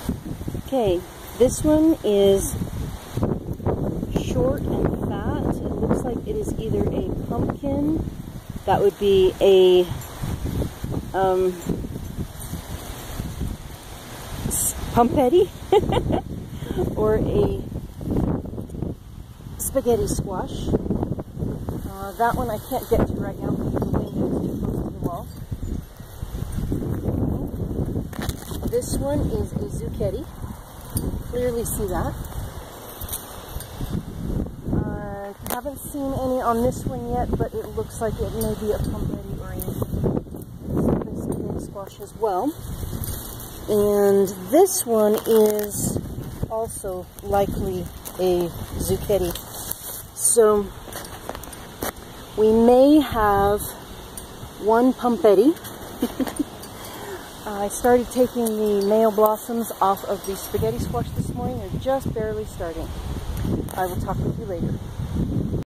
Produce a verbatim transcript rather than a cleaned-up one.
Okay, this one is short and fat. It looks like it is either a pumpkin, that would be a um, pumpetti, or a spaghetti squash. Uh, that one I can't get to right now because the window is too close to the wall. Okay. This one is a zucchetti. You can clearly see that. I uh, haven't seen any on this one yet, but it looks like it may be a pumpetti or a spaghetti squash as well. And this one is also likely a zucchetti. So we may have one pumpetti. I started taking the male blossoms off of the spaghetti squash this morning. They're just barely starting. I will talk with you later.